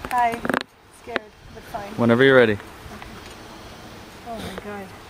Hi. Scared, but fine. Whenever you're ready. Oh my god.